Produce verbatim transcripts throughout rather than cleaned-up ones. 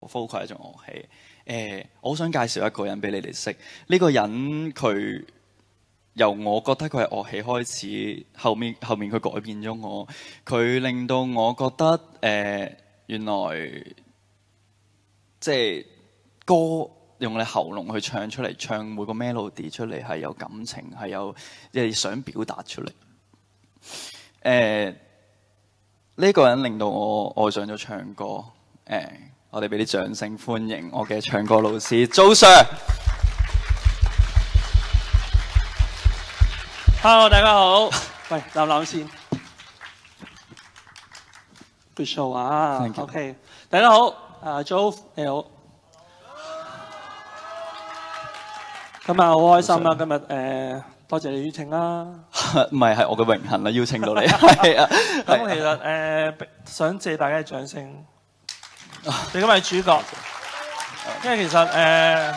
vocal 係一種樂器。誒、呃，我好想介紹一個人俾你哋識。呢、這個人佢由我覺得佢係樂器開始，後面後面佢改變咗我，佢令到我覺得誒、呃、原來即係歌用你喉嚨去唱出嚟，唱每個 melody 出嚟係有感情，係有即係想表達出嚟。誒、呃，呢、這個人令到我愛上咗唱歌。誒、呃。我哋俾啲掌聲歡迎我嘅唱歌老師周 Sir。 Hello， 大家好。喂，攬攬先。Good show 啊。OK， 大家好。啊 ，Joe 你好。今日好開心啦！今日誒，多謝你邀請啦。 唔係，係我嘅榮幸啦，邀請到你。係啊。 咁其實誒，想借大家嘅掌聲。你今日係主角，因為其實誒誒、呃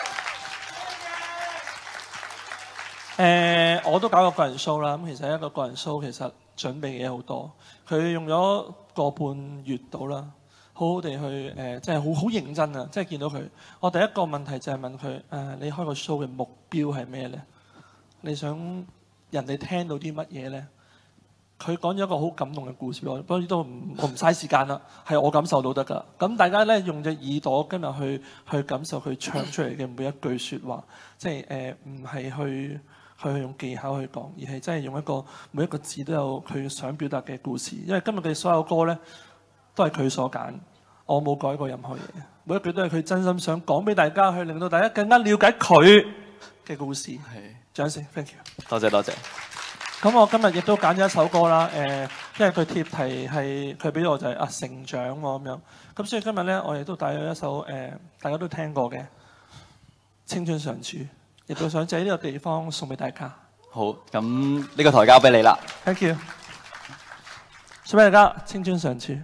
呃、我都搞過個人 show 啦。咁其實一個個人 show 其實準備嘅嘢好多，佢用咗個半月到啦，好好地去誒，即係好好認真啊！即係見到佢，我第一個問題就係問佢誒、呃，你開個 show 嘅目標係咩咧？你想人哋聽到啲乜嘢咧？佢講咗一個好感動嘅故事，我不過都唔我唔嘥時間啦，係我感受到得㗎。咁大家咧用隻耳朵今日去去感受佢唱出嚟嘅每一句説話，即係誒唔係去去用技巧去講，而係真係用一個每一個字都有佢想表達嘅故事。因為今日嘅所有歌咧都係佢所揀，我冇改過任何嘢，每一句都係佢真心想講俾大家，去令到大家更加了解佢嘅故事。係，掌聲 ，thank you。 多謝多謝。 咁我今日亦都揀咗一首歌啦，誒、呃，因為佢貼題係佢俾我就係、是、啊成長喎咁樣，咁所以今日咧我亦都帶咗一首誒、呃、大家都聽過嘅《青春常駐》，亦都想借呢個地方送俾大家。 好，咁呢個台交俾你啦。 Thank you， 送俾大家《青春常駐》。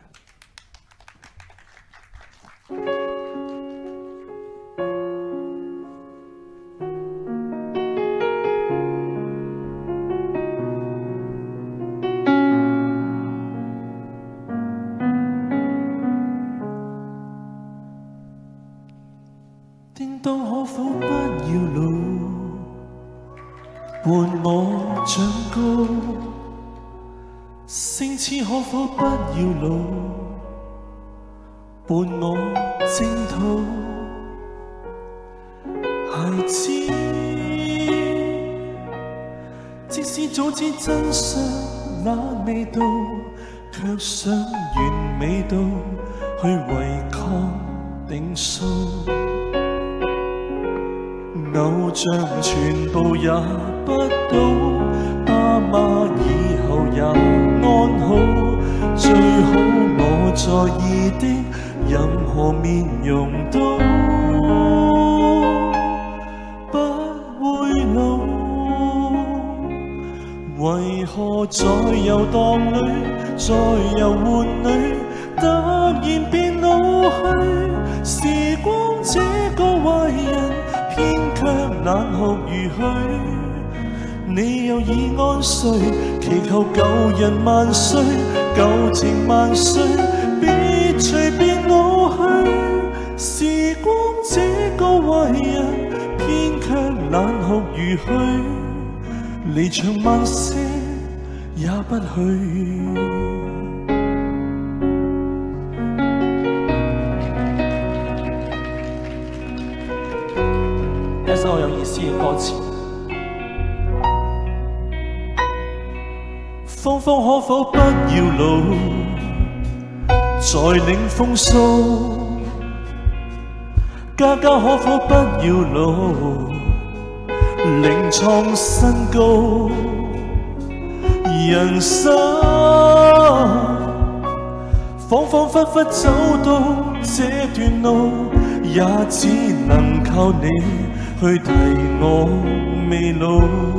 伴我長高，星矢可否不要老，伴我征討。孩子，即使早知真相那味道，卻想完美到去違抗定數。偶像全部也不到，爸媽以後也安好，最好我在意的任何面容都不會老。為何在遊蕩裏，在遊玩裏，突然變老去？時光這個壞人，偏卻冷酷如許，你又已安睡，祈求舊人萬歲，舊情萬歲，別隨便老去。時光這個壞人，偏卻冷酷如許，離場慢些也不許。一首有意思嘅歌詞，芳芳可否不要老，再領風騷？家家可否不要老，另創新高？人生恍恍惚惚走到這段路，也只能靠你去提我未老。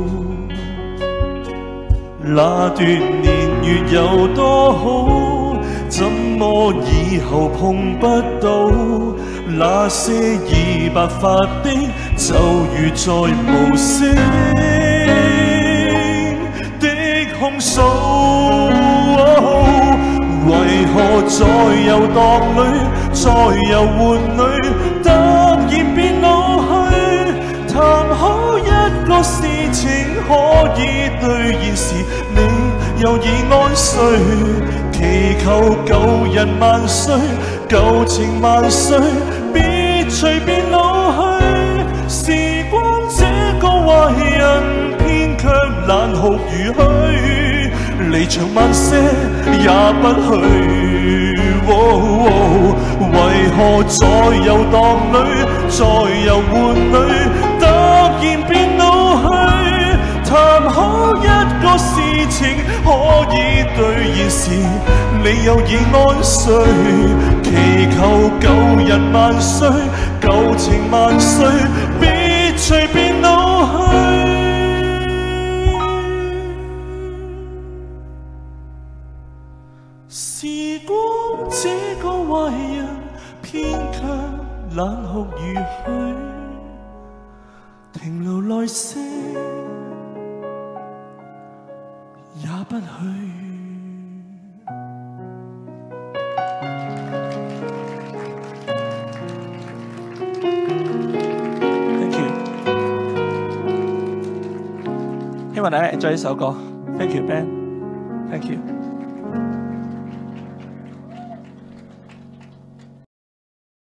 那段年月有多好，怎麼以後碰不到？那些已白髮的，就如在無聲的控訴。 為何在遊蕩裏，在遊玩裏，突然變老去？談好一個事情可以兌現時，你又已安睡，祈求舊人萬歲，舊情萬歲，別隨便老去。時光這個壞人，偏卻冷酷如虛，離場慢些也不去。哦哦、為何在遊蕩裏，在遊玩裏，突然變老去？談好一個事情可以兌現時，你又已安睡，祈求舊人萬歲，舊情萬歲，別隨便老去。時光這個壞人，偏卻冷酷如許，停留來些也不去。 Thank you， 希望大家 enjoy 呢首歌。Thank you Ben，Thank you。